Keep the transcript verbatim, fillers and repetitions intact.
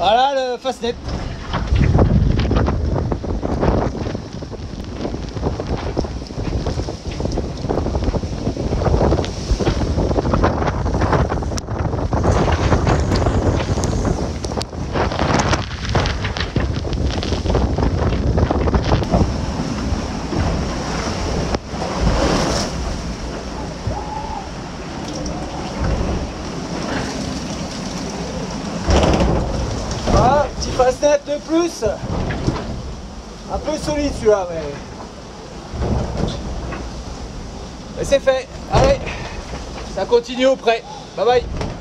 Voilà le Fastnet. Voilà, petit Fastnet de plus. Un peu solide celui-là, mais... mais c'est fait. Allez, ça continue au près. Bye bye.